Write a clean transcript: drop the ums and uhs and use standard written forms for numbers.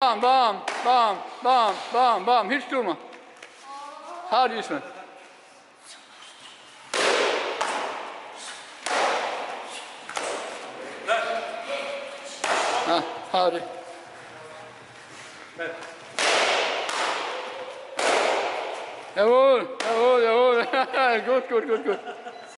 Bam. Hiç durma. Hadi İsmet. Ha, hadi. Jawohl. Gut.